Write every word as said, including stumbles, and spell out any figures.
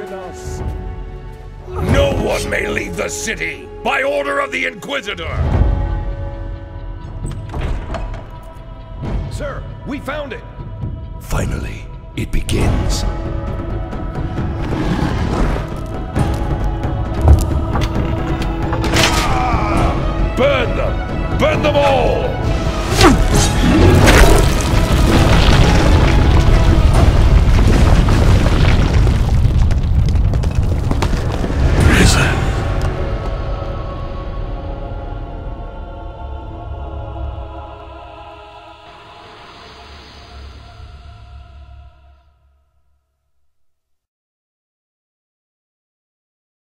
abandon us. No one may leave the city by order of the Inquisitor! Sir, we found it! Finally, it begins. Burn them! Burn them all!